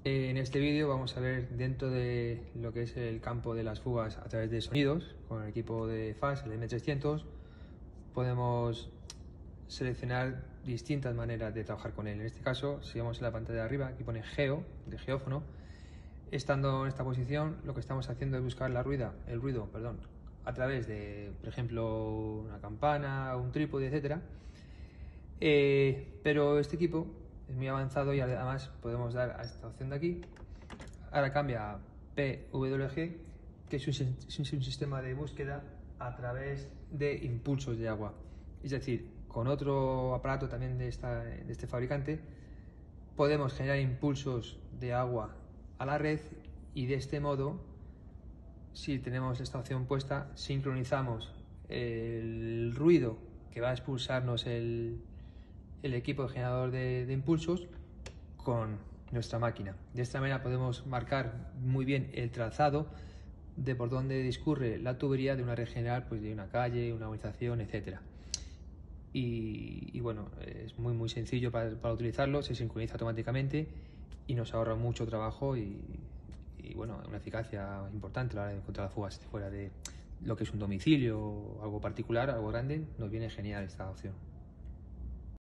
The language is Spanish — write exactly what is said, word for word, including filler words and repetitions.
En este vídeo vamos a ver dentro de lo que es el campo de las fugas a través de sonidos, con el equipo de F A S, el M trescientos, podemos seleccionar distintas maneras de trabajar con él. En este caso, si vamos a la pantalla de arriba, aquí pone Geo, de geófono. Estando en esta posición, lo que estamos haciendo es buscar la ruida, el ruido, perdón, a través de, por ejemplo, una campana, un trípode, etcétera. Eh, pero este equipo es muy avanzado y además podemos dar a esta opción de aquí. Ahora cambia a P W G, que es un, es un sistema de búsqueda a través de impulsos de agua. Es decir, con otro aparato también de, esta, de este fabricante, podemos generar impulsos de agua a la red y de este modo, si tenemos esta opción puesta, sincronizamos el ruido que va a expulsarnos el, el equipo de generador de, de impulsos con nuestra máquina. De esta manera podemos marcar muy bien el trazado de por dónde discurre la tubería de una red general, pues de una calle, una urbanización, etcétera. Y, y bueno, es muy muy sencillo para, para utilizarlo, se sincroniza automáticamente y nos ahorra mucho trabajo y, y bueno, una eficacia importante a la hora de encontrar las fugas fuera de lo que es un domicilio o algo particular, algo grande. Nos viene genial esta opción.